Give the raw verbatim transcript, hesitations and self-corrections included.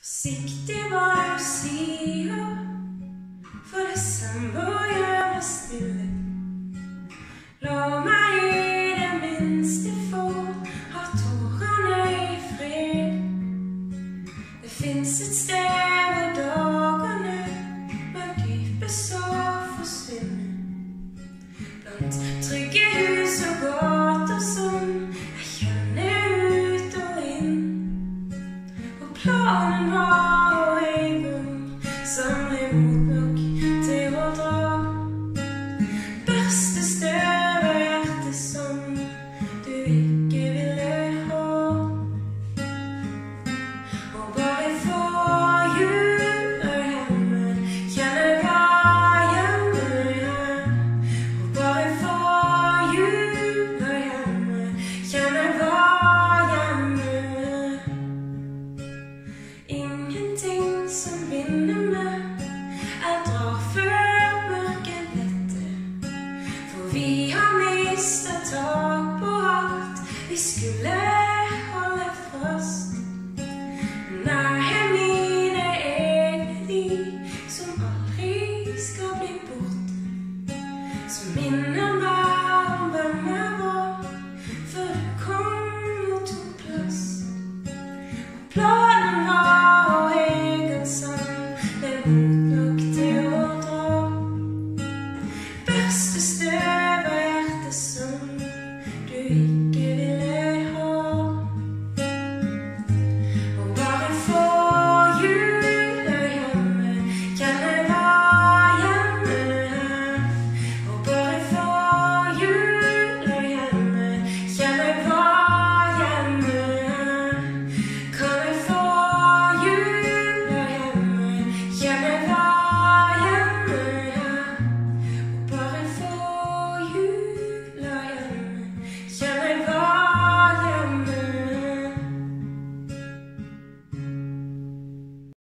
Forsiktig hva du sier, for desember gjør meg stille. La meg i det minste få ha tårene i fred. Det finnes et sted hvor dagene med dype sår forsvinner. Blant trygge hus og gater som jeg kjenner ut og inn. Og planen var